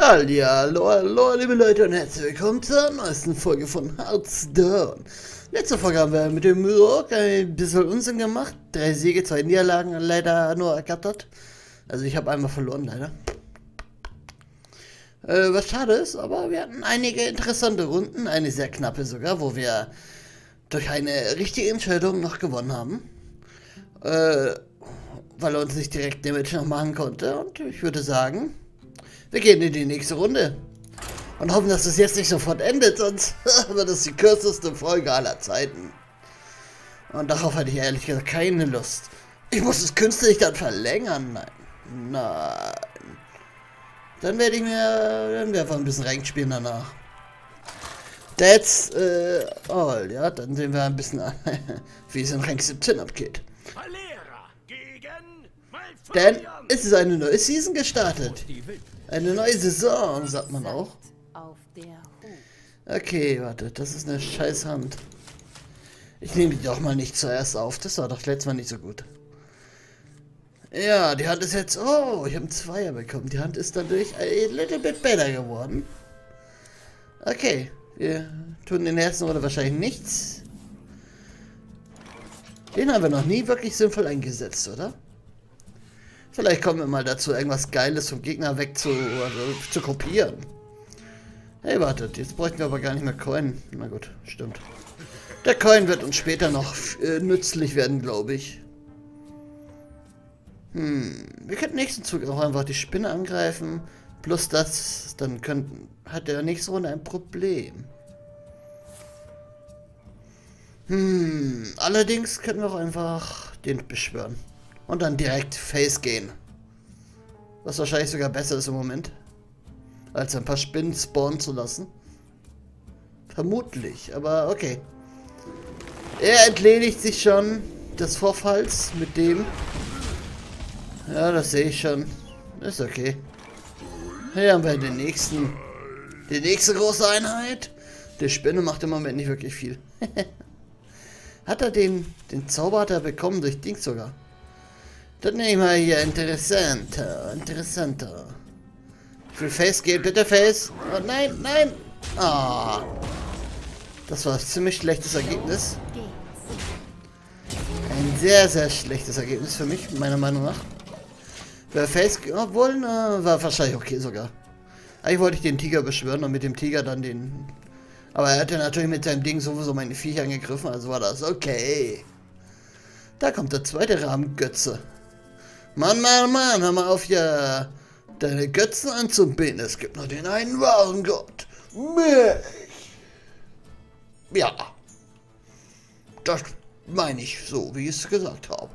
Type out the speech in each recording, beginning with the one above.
Hallo, hallo, liebe Leute und herzlich willkommen zur neuesten Folge von Hearthstone. Letzte Folge haben wir mit dem Murok ein bisschen Unsinn gemacht. 3 Siege, 2 Niederlagen leider nur ergattert. Also ich habe einmal verloren, leider. Was schade ist, aber wir hatten einige interessante Runden, eine sehr knappe sogar, wo wir durch eine richtige Entscheidung noch gewonnen haben. Weil er uns nicht direkt Damage noch machen konnte. Und ich würde sagen, wir gehen in die nächste Runde. Und hoffen, dass es jetzt nicht sofort endet, sonst wird es die kürzeste Folge aller Zeiten. Und darauf hatte ich ehrlich gesagt keine Lust. Ich muss es künstlich dann verlängern. Nein. Nein. Dann werde ich mir einfach ein bisschen reinspielen danach. That's all. Ja, dann sehen wir ein bisschen, wie es in Rank 17 abgeht. Denn es ist eine neue Season gestartet. Eine neue Saison, sagt man auch. Okay, warte, das ist eine scheiß Hand. Ich nehme die doch mal nicht zuerst auf. Das war doch letztes Mal nicht so gut. Ja, die Hand ist jetzt... Oh, ich habe einen Zweier bekommen. Die Hand ist dadurch a little bit better geworden. Okay, wir tun in der ersten Runde wahrscheinlich nichts. Den haben wir noch nie wirklich sinnvoll eingesetzt, oder? Vielleicht kommen wir mal dazu, irgendwas Geiles vom Gegner weg zu kopieren. Hey, wartet, jetzt bräuchten wir aber gar nicht mehr Coin. Na gut, stimmt. Der Coin wird uns später noch nützlich werden, glaube ich. Wir könnten nächsten Zug auch einfach die Spinne angreifen. Plus das, dann hat der nächste Runde ein Problem. Allerdings könnten wir auch einfach den beschwören. Und dann direkt Face gehen. Was wahrscheinlich sogar besser ist im Moment. Als ein paar Spinnen spawnen zu lassen. Vermutlich, aber okay. Er entledigt sich schon des Vorfalls mit dem. Ja, das sehe ich schon. Ist okay. Hier haben wir den nächsten. Die nächste große Einheit. Die Spinne macht im Moment nicht wirklich viel. Hat er den Zauber hat er bekommen durch Dings sogar. Dann nehme ich mal hier interessanter. Ich will Face gehen, bitte Face. Oh nein, nein. Ah. Das war ein ziemlich schlechtes Ergebnis. Ein sehr, sehr schlechtes Ergebnis für mich, meiner Meinung nach. Wer Face, obwohl, war wahrscheinlich okay sogar. Eigentlich wollte ich den Tiger beschwören und mit dem Tiger dann den... Aber er hatte natürlich mit seinem Ding sowieso meine Viecher angegriffen, also war das okay. Da kommt der zweite Rahmengötze. Mann, Mann, Mann, hör mal auf hier deine Götzen anzubeten. Es gibt nur den einen wahren Gott. Mich. Ja. Das meine ich so, wie ich es gesagt habe.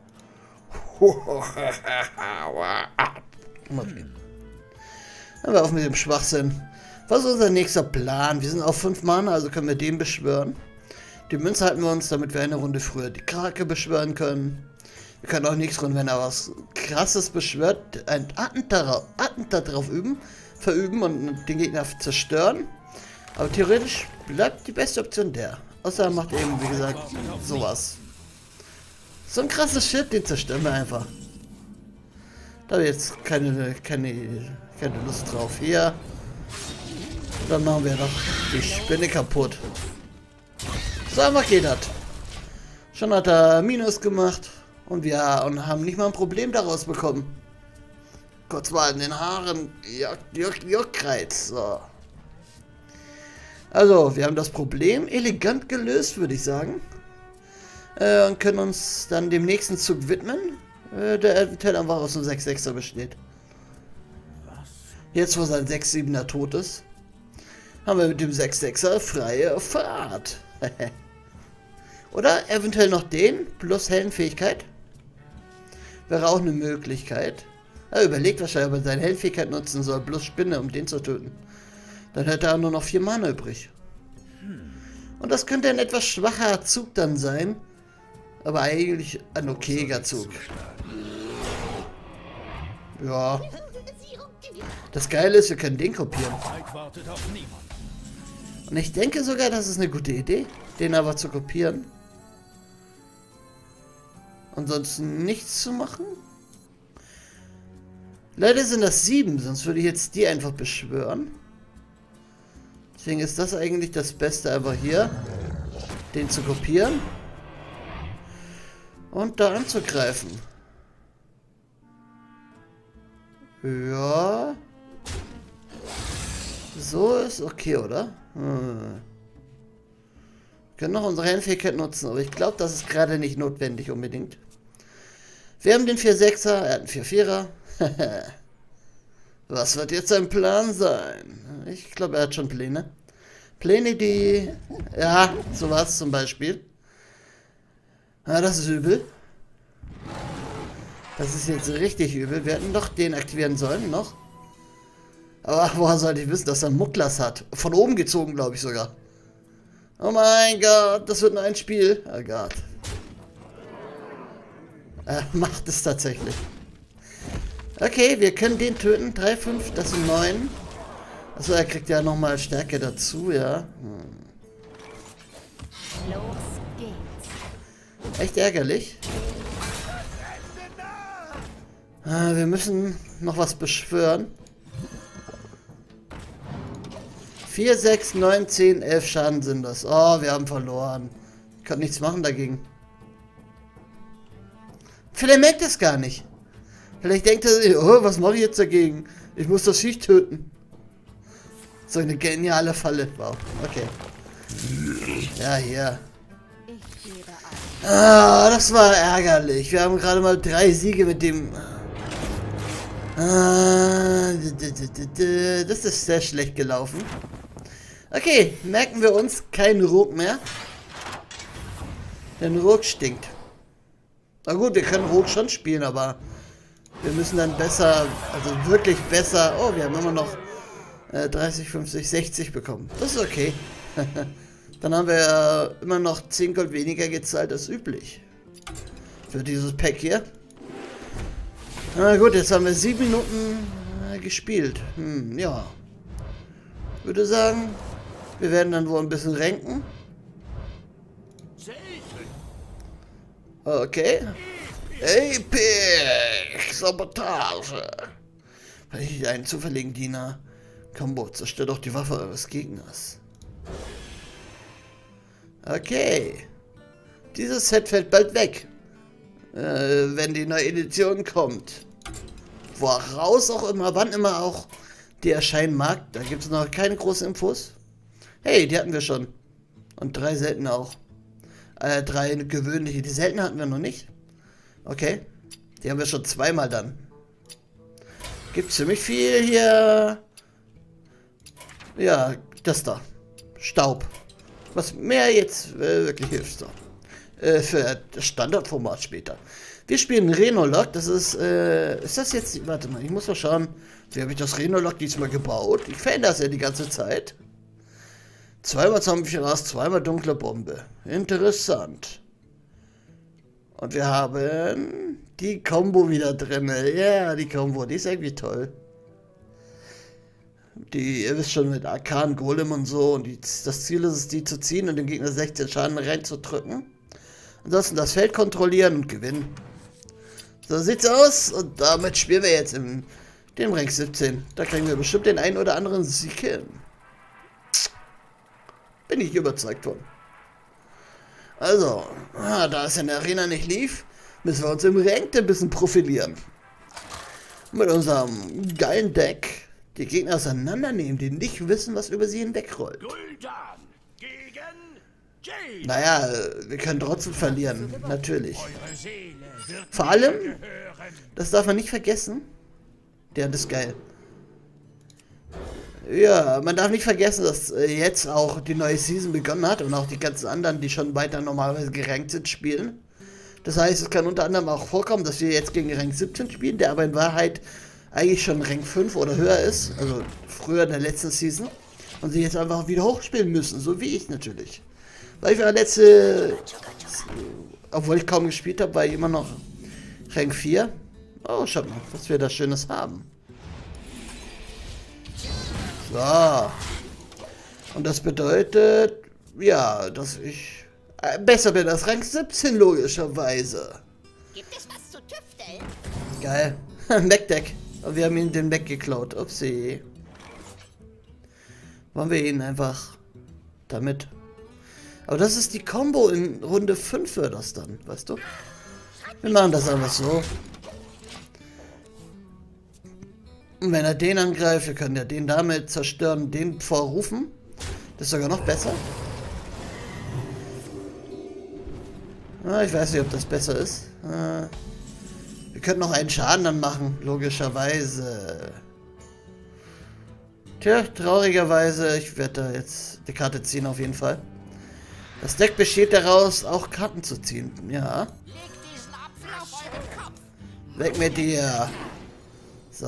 Dann wir auf mit dem Schwachsinn. Was ist unser nächster Plan? Wir sind auf 5 Mana, also können wir den beschwören. Die Münze halten wir uns, damit wir eine Runde früher die Krake beschwören können. Wir können auch nichts tun, wenn er was Krasses beschwört, ein Attentat drauf verüben und den Gegner zerstören. Aber theoretisch bleibt die beste Option der. Außer er macht eben, wie gesagt, sowas. So ein krasses Shit, den zerstören wir einfach. Da habe ich jetzt keine Lust drauf. Hier. Dann machen wir noch die Spinne kaputt. So einfach geht das. Schon hat er Minus gemacht. Und wir haben nicht mal ein Problem daraus bekommen. Kurz mal in den Haaren. Juckreiz. So. Also, wir haben das Problem elegant gelöst, würde ich sagen. Und können uns dann dem nächsten Zug widmen. Der eventuell einfach aus einem 6-6er besteht. Jetzt, wo sein 6-7er tot ist, haben wir mit dem 6-6er freie Fahrt. Oder eventuell noch den plus Heldenfähigkeit. Wäre auch eine Möglichkeit. Er überlegt wahrscheinlich, ob er seine Heldenfähigkeit nutzen soll, plus Spinne, um den zu töten. Dann hätte er nur noch 4 Mana übrig. Und das könnte ein etwas schwacher Zug dann sein. Aber eigentlich ein okayer Zug. Ja. Das Geile ist, wir können den kopieren. Und ich denke sogar, das ist eine gute Idee, den aber zu kopieren. Ansonsten nichts zu machen. Leider sind das 7, sonst würde ich jetzt die einfach beschwören. Deswegen ist das eigentlich das Beste, einfach hier den zu kopieren und da anzugreifen. Ja. So ist okay, oder? Wir können noch unsere Handfähigkeit nutzen, aber ich glaube, das ist gerade nicht notwendig unbedingt. Wir haben den 4-6er, er hat einen 4-4er. Was wird jetzt sein Plan sein? Ich glaube, er hat schon Pläne. Pläne, die... Ja, sowas zum Beispiel. Ah, das ist übel. Das ist jetzt richtig übel. Wir hätten doch den aktivieren sollen, noch. Aber woher sollte ich wissen, dass er Mucklas hat? Von oben gezogen, glaube ich sogar. Oh mein Gott, das wird nur ein Spiel. Oh Gott. Er macht es tatsächlich. Okay, wir können den töten. 3, 5, das sind 9. Achso, er kriegt ja nochmal Stärke dazu, ja. Los geht's. Echt ärgerlich. Wir müssen noch was beschwören. 4, 6, 9, 10, 11 Schaden sind das. Oh, wir haben verloren. Ich kann nichts machen dagegen. Vielleicht merkt es gar nicht. Vielleicht denkt er, oh, was mache ich jetzt dagegen? Ich muss das Viech töten. So eine geniale Falle. Wow, okay. Ja, hier. Ich gebe auf. Ah, das war ärgerlich. Wir haben gerade mal 3 Siege mit dem... Das ist sehr schlecht gelaufen. Okay, merken wir uns keinen Ruck mehr. Denn Ruck stinkt. Na gut, wir können Ruck schon spielen, aber wir müssen dann besser, also wirklich besser... Oh, wir haben immer noch 30, 50, 60 bekommen. Das ist okay. Dann haben wir immer noch 10 Gold weniger gezahlt als üblich. Für dieses Pack hier. Na gut, jetzt haben wir 7 Minuten gespielt. Ja. Würde sagen, wir werden dann wohl ein bisschen ranken. Okay. Epic! Sabotage! Vernichtet einen zufälligen Diener. Combo, zerstört auch die Waffe eures Gegners. Okay. Dieses Set fällt bald weg. Wenn die neue Edition kommt. Woraus auch immer, wann immer auch die erscheinen mag. Da gibt es noch keine großen Infos. Hey, die hatten wir schon. Und 3 seltene auch. 3 gewöhnliche. Die seltenen hatten wir noch nicht. Okay. Die haben wir schon 2-mal dann. Gibt ziemlich viel hier. Ja, das da. Staub. Was mehr jetzt wirklich hilft. So. Für das Standardformat später. Wir spielen Renolog. Das ist das jetzt... Warte mal, ich muss mal schauen. Wie habe ich das Renolog diesmal gebaut? Ich verändere das ja die ganze Zeit. 2-mal Zombie-Rast, 2-mal dunkle Bombe. Interessant. Und wir haben die Combo wieder drin. Ja, die Combo, die ist irgendwie toll. Die, ihr wisst schon, mit Arkan, Golem und so. Und das Ziel ist es, die zu ziehen und dem Gegner 16 Schaden reinzudrücken. Ansonsten das Feld kontrollieren und gewinnen. So sieht's aus. Und damit spielen wir jetzt im dem Rank 17. Da kriegen wir bestimmt den einen oder anderen Sieg hin. Bin ich überzeugt von. Also, da es in der Arena nicht lief, müssen wir uns im Rank ein bisschen profilieren. Mit unserem geilen Deck die Gegner auseinandernehmen, die nicht wissen, was über sie hinwegrollt. Naja, wir können trotzdem verlieren, natürlich. Vor allem, das darf man nicht vergessen. Ja, das ist geil. Ja, man darf nicht vergessen, dass jetzt auch die neue Season begonnen hat und auch die ganzen anderen, die schon weiter normalerweise gerankt sind, spielen. Das heißt, es kann unter anderem auch vorkommen, dass wir jetzt gegen Rank 17 spielen, der aber in Wahrheit eigentlich schon Rank 5 oder höher ist, also früher in der letzten Season, und sie jetzt einfach wieder hochspielen müssen, so wie ich natürlich. Weil ich war obwohl ich kaum gespielt habe, war ich immer noch Rank 4. Oh, schaut mal, was wir da Schönes haben. So. Und das bedeutet, ja, dass ich besser bin als Rank 17, logischerweise. Gibt es was zu tüfteln? Geil. MacDeck. Aber wir haben ihn den weggeklaut. Upsi. Wollen wir ihn einfach damit. Aber das ist die Combo in Runde 5 für das dann, weißt du? Wir machen das einfach so. Und wenn er den angreift, wir können ja den damit zerstören, den vorrufen. Das ist sogar noch besser. Ah, ich weiß nicht, ob das besser ist. Wir könnten noch einen Schaden dann machen, logischerweise. Tja, traurigerweise, ich werde da jetzt die Karte ziehen auf jeden Fall. Das Deck besteht daraus, auch Karten zu ziehen. Ja. Weg mit dir. So.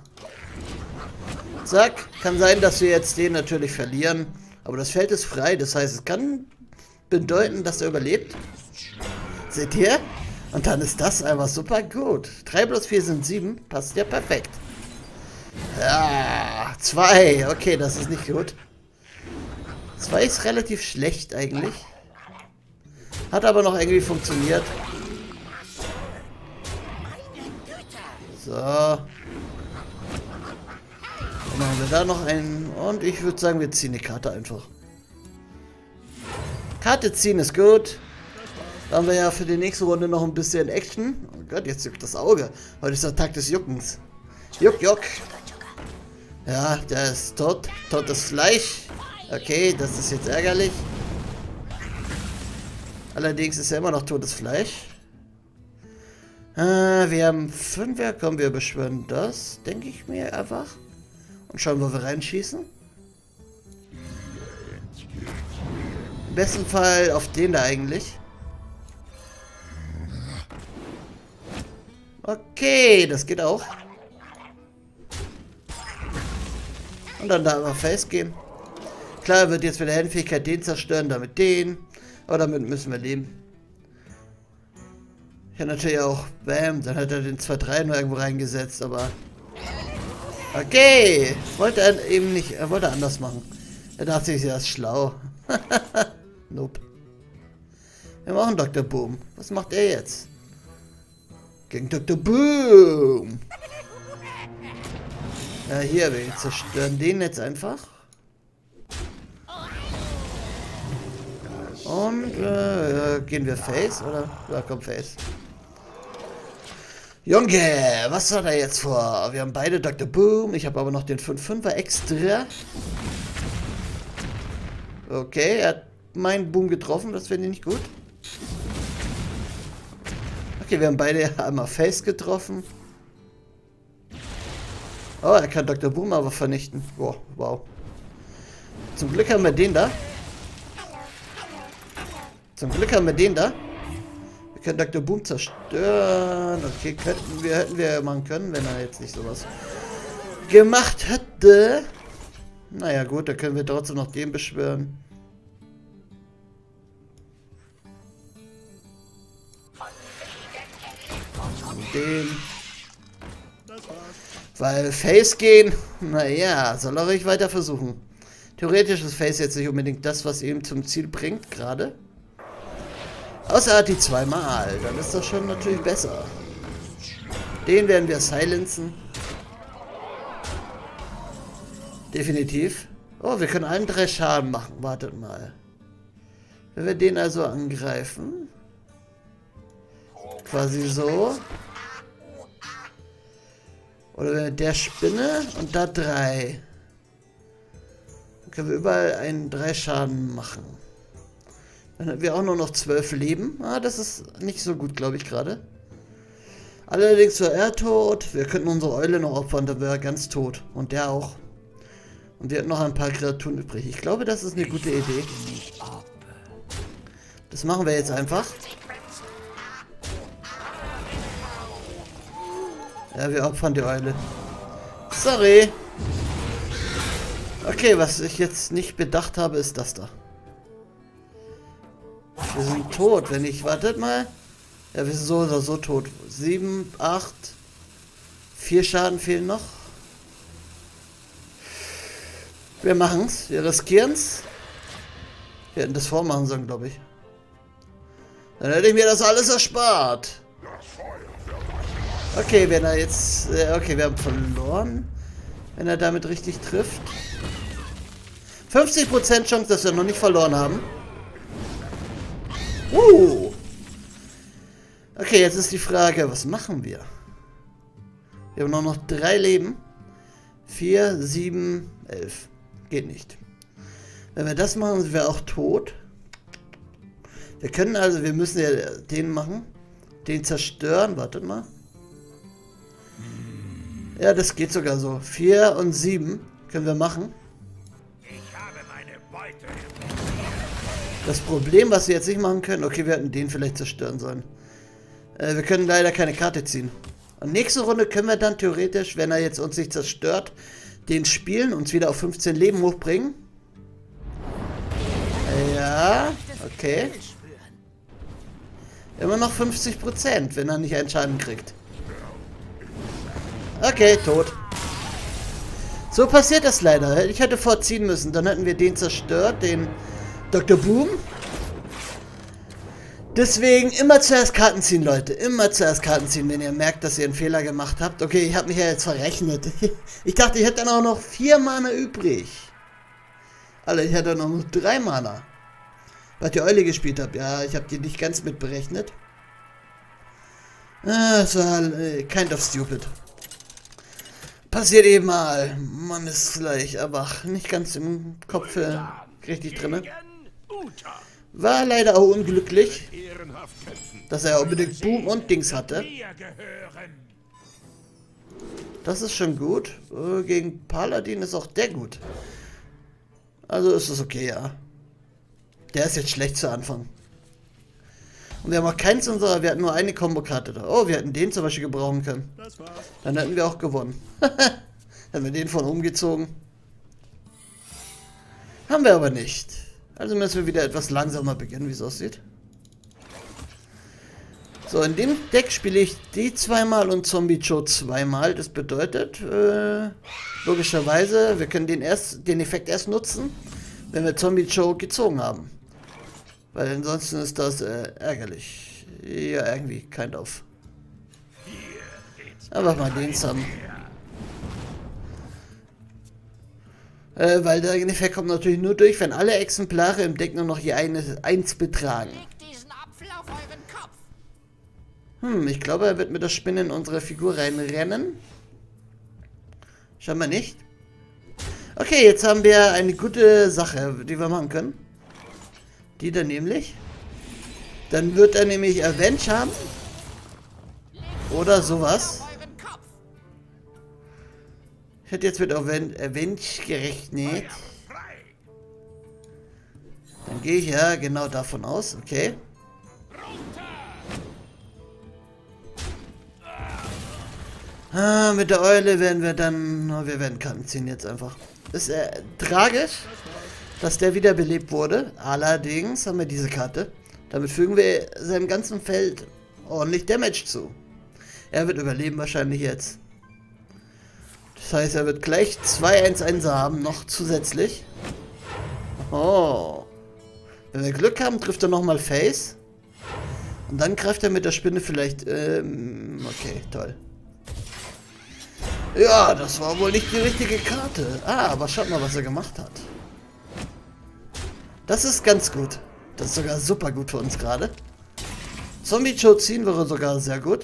Zack. Kann sein, dass wir jetzt den natürlich verlieren. Aber das Feld ist frei. Das heißt, es kann bedeuten, dass er überlebt. Seht ihr? Und dann ist das einfach super gut. 3 plus 4 sind 7. Passt ja perfekt. Ja, 2. Okay, das ist nicht gut. 2 ist relativ schlecht eigentlich. Hat aber noch irgendwie funktioniert. So. Dann machen wir da noch einen. Und ich würde sagen, wir ziehen die Karte einfach. Karte ziehen ist gut. Da haben wir ja für die nächste Runde noch ein bisschen Action. Oh Gott, jetzt juckt das Auge. Heute ist der Tag des Juckens. Juck, juck. Ja, der ist tot. Totes Fleisch. Okay, das ist jetzt ärgerlich. Allerdings ist er immer noch totes Fleisch. Wir haben 5. Komm, wir beschwören das. Denke ich mir einfach. Und schauen, wo wir reinschießen. Im besten Fall auf den da eigentlich. Okay, das geht auch. Und dann da einfach Face gehen. Klar, er wird jetzt mit der Heldenfähigkeit den zerstören, damit den. Aber damit müssen wir leben. Ja, natürlich auch. Bam, dann hat er den 2-3 nur irgendwo reingesetzt, aber... Okay, wollte er eben nicht, er wollte anders machen. Er dachte sich, er ist schlau. Nope. Wir machen Dr. Boom. Was macht er jetzt? Gegen Dr. Boom. Ja, hier, wir zerstören den jetzt einfach. Und gehen wir Face, oder? Ja, komm, Face. Junge, was hat er jetzt vor? Wir haben beide Dr. Boom. Ich habe aber noch den 5-5er extra. Okay, er hat meinen Boom getroffen. Das finde ich nicht gut. Okay, wir haben beide einmal Face getroffen. Oh, er kann Dr. Boom aber vernichten. Oh, wow. Zum Glück haben wir den da. Zum Glück haben wir den da. Wir können Dr. Boom zerstören. Okay, hätten wir machen können, wenn er jetzt nicht sowas gemacht hätte. Naja gut, da können wir trotzdem noch den beschwören. Und den. Weil Face gehen, naja, soll er ruhig weiter versuchen. Theoretisch ist Face jetzt nicht unbedingt das, was ihm zum Ziel bringt, gerade. Außer er hat die 2-mal, dann ist das schon natürlich besser. Den werden wir silenzen. Definitiv. Oh, wir können allen 3 Schaden machen, wartet mal. Wenn wir den also angreifen. Quasi so. Oder wenn wir der Spinne und da 3. Dann können wir überall einen 3 Schaden machen. Dann haben wir auch nur noch 12 Leben. Ah, das ist nicht so gut, glaube ich, gerade. Allerdings war er tot. Wir könnten unsere Eule noch opfern, dann wäre er ganz tot. Und der auch. Und wir hatten noch ein paar Kreaturen übrig. Ich glaube, das ist eine gute Idee. Das machen wir jetzt einfach. Ja, wir opfern die Eule. Sorry. Okay, was ich jetzt nicht bedacht habe, ist das da. Wir sind tot, wenn ich... Wartet mal. Ja, wir sind so oder so tot. 7, 8. 4 Schaden fehlen noch. Wir machen's. Wir riskieren's. Wir hätten das vormachen sollen, glaube ich. Dann hätte ich mir das alles erspart. Okay, wenn er jetzt... okay, wir haben verloren. Wenn er damit richtig trifft. 50% Chance, dass wir noch nicht verloren haben. Okay, jetzt ist die Frage, was machen wir? Wir haben noch 3 Leben. 4, 7, 11. Geht nicht. Wenn wir das machen, sind wir auch tot. Wir können also, wir müssen ja den machen. Den zerstören. Wartet mal. Ja, das geht sogar so. 4 und 7 können wir machen. Das Problem, was wir jetzt nicht machen können... Okay, wir hätten den vielleicht zerstören sollen. Wir können leider keine Karte ziehen. Und nächste Runde können wir dann theoretisch, wenn er jetzt uns nicht zerstört, den spielen, uns wieder auf 15 Leben hochbringen. Ja, okay. Immer noch 50%, wenn er nicht einen Schaden kriegt. Okay, tot. So passiert das leider. Ich hätte vorziehen müssen. Dann hätten wir den zerstört, den Dr. Boom. Deswegen immer zuerst Karten ziehen, Leute. Immer zuerst Karten ziehen, wenn ihr merkt, dass ihr einen Fehler gemacht habt. Okay, ich habe mich ja jetzt verrechnet. Ich dachte, ich hätte dann auch noch 4 Mana übrig. Alter, ich hätte noch 3 Mana. Weil die Eule gespielt habt. Ja, ich habe die nicht ganz mitberechnet. Das war kind of stupid. Passiert eben mal. Man ist gleich, aber nicht ganz im Kopf richtig drin. War leider auch unglücklich, dass er unbedingt Boom und Dings hatte. Das ist schon gut. Gegen Paladin ist auch der gut. Also ist es okay, ja. Der ist jetzt schlecht zu Anfang. Und wir haben auch keins unserer, wir hatten nur eine Kombokarte da. Oh, wir hätten den zum Beispiel gebrauchen können. Dann hätten wir auch gewonnen. Hätten wir den von umgezogen. Haben wir aber nicht. Also müssen wir wieder etwas langsamer beginnen, wie es aussieht. So, in dem Deck spiele ich die 2-mal und Zombie Joe 2-mal. Das bedeutet, logischerweise, wir können den Effekt erst nutzen, wenn wir Zombie Joe gezogen haben. Weil ansonsten ist das ärgerlich. Ja, irgendwie, kind of. Einfach mal den zusammen. Weil der Effekt kommt natürlich nur durch, wenn alle Exemplare im Deck nur noch je 1 betragen. Ich glaube, er wird mit der Spinne in unsere Figur reinrennen. Scheinbar nicht. Okay, jetzt haben wir eine gute Sache, die wir machen können. Die dann nämlich. Dann wird er nämlich Avenge haben. Oder sowas. Ich hätte jetzt mit Avenge gerechnet. Dann gehe ich ja genau davon aus. Okay. Mit der Eule werden wir dann... wir werden Karten ziehen jetzt einfach. Ist tragisch, dass der wiederbelebt wurde. Allerdings haben wir diese Karte. Damit fügen wir seinem ganzen Feld ordentlich Damage zu. Er wird überleben wahrscheinlich jetzt. Das heißt, er wird gleich 2-1-1 haben, noch zusätzlich. Oh. Wenn wir Glück haben, trifft er nochmal Face. Und dann greift er mit der Spinne vielleicht... okay, toll. Ja, das war wohl nicht die richtige Karte. Ah, aber schaut mal, was er gemacht hat. Das ist ganz gut. Das ist sogar super gut für uns gerade. Zombie Joe ziehen wäre sogar sehr gut.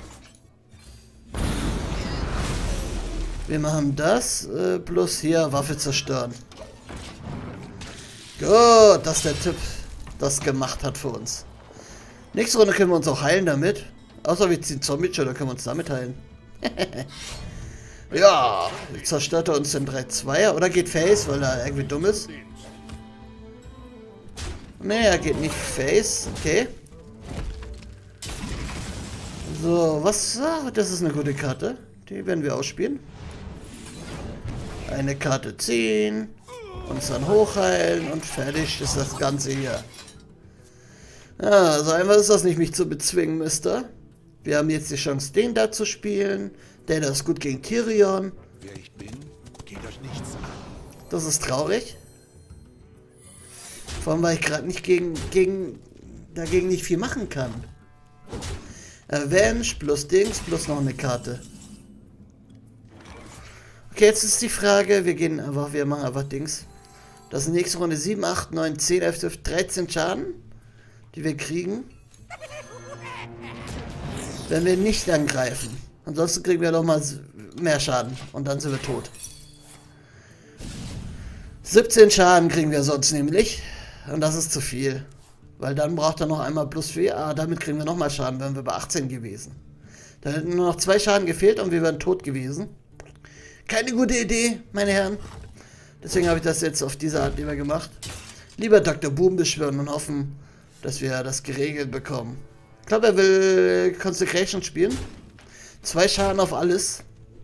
Wir machen das, plus hier Waffe zerstören. Gut, dass der Typ das gemacht hat für uns. Nächste Runde können wir uns auch heilen damit. Außer wir ziehen Zombie Joe, dann können wir uns damit heilen. Ja, jetzt zerstört er uns den 3-2er. Oder geht Face, weil er irgendwie dumm ist. Nee, er geht nicht Face. Okay. So, was? Ah, das ist eine gute Karte. Die werden wir ausspielen. Eine Karte ziehen. Uns dann hochheilen. Und fertig ist das Ganze hier. Ja, so einfach ist das nicht, mich zu bezwingen, Mister. Wir haben jetzt die Chance, den da zu spielen. Der ist gut gegen Tyrion. Wer ich bin, geht euch nichts an. Das ist traurig. Vor allem, weil ich gerade nicht dagegen nicht viel machen kann. Avenge plus Dings plus noch eine Karte. Okay, jetzt ist die Frage, wir machen einfach Dings. Das ist nächste Runde 7, 8, 9, 10, 11, 12, 13 Schaden, die wir kriegen. Wenn wir nicht angreifen. Ansonsten kriegen wir nochmal mehr Schaden und dann sind wir tot. 17 Schaden kriegen wir sonst nämlich. Und das ist zu viel. Weil dann braucht er noch einmal plus 4. Ah, damit kriegen wir nochmal Schaden, wären wir bei 18 gewesen. Da hätten nur noch 2 Schaden gefehlt und wir wären tot gewesen. Keine gute Idee, meine Herren. Deswegen habe ich das jetzt auf diese Art lieber gemacht. Lieber Dr. Boom beschwören und hoffen, dass wir das geregelt bekommen. Ich glaube, er will Consecration spielen. 2 Schaden auf alles.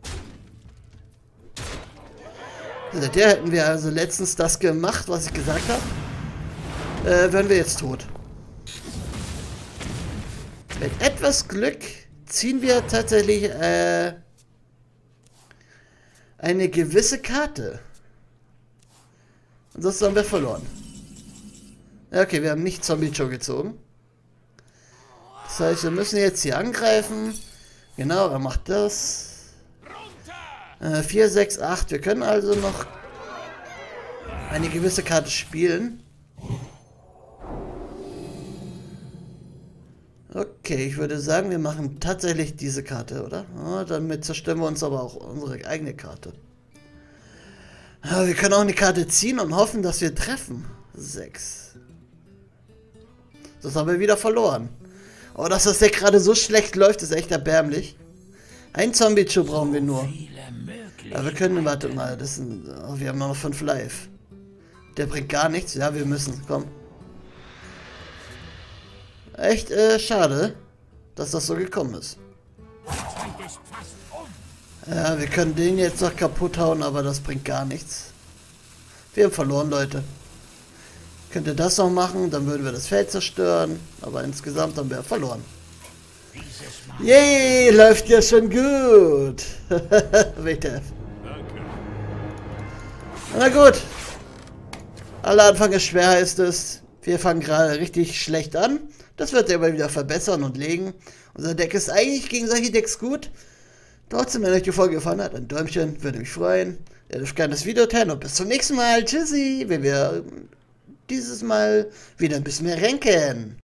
Also der hätten wir also letztens das gemacht, was ich gesagt habe. Wären wir jetzt tot. Mit etwas Glück ziehen wir tatsächlich eine gewisse Karte. Ansonsten haben wir verloren. Okay, wir haben nicht Zombie Joe gezogen. Das heißt, wir müssen jetzt hier angreifen. Genau, er macht das. 4, 6, 8. Wir können also noch eine gewisse Karte spielen. Okay, ich würde sagen, wir machen tatsächlich diese Karte, oder? Oh, damit zerstören wir uns aber auch unsere eigene Karte. Ja, wir können auch eine Karte ziehen und hoffen, dass wir treffen. 6. Das haben wir wieder verloren. Oh, dass das Deck gerade so schlecht läuft, ist echt erbärmlich. Ein Zombie-Chu brauchen wir nur. Ja, wir können, warte mal, das sind, oh, wir haben noch 5 live. Der bringt gar nichts. Ja, wir müssen, komm. Echt schade, dass das so gekommen ist. Ja, wir können den jetzt noch kaputt hauen, aber das bringt gar nichts. Wir haben verloren, Leute. Könnt ihr das noch machen, dann würden wir das Feld zerstören. Aber insgesamt haben wir verloren. Yay, läuft ja schon gut. WTF. Na gut. Aller Anfang ist schwer, heißt es. Wir fangen gerade richtig schlecht an. Das wird er aber wieder verbessern und legen. Unser Deck ist eigentlich gegen solche Decks gut. Trotzdem, wenn euch die Folge gefallen hat, ein Däumchen, würde mich freuen. Ihr dürft gerne das Video teilen und bis zum nächsten Mal. Tschüssi, wenn wir dieses Mal wieder ein bisschen mehr ranken.